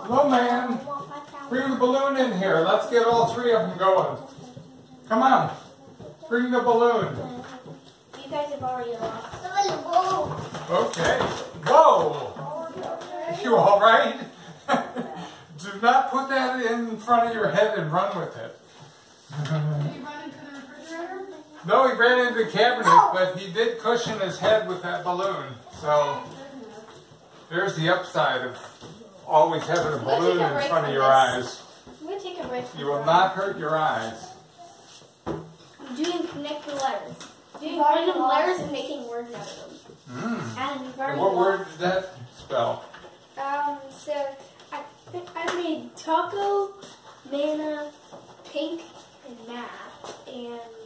Hello, man. Bring the balloon in here. Let's get all three of them going. Come on. Bring the balloon. You guys have already lost. Okay. Whoa. You all right? Do not put that in front of your head and run with it. Did he run into the refrigerator? No, he ran into the cabinet, but he did cushion his head with that balloon. So there's the upside of always having a balloon in front of your eyes. I'm going to take a break. You will not hurt your eyes. I'm doing connect the letters. Doing random letters and making words out of them. And you've already What word lost. did that spell? So I made taco, mana, pink, and math, and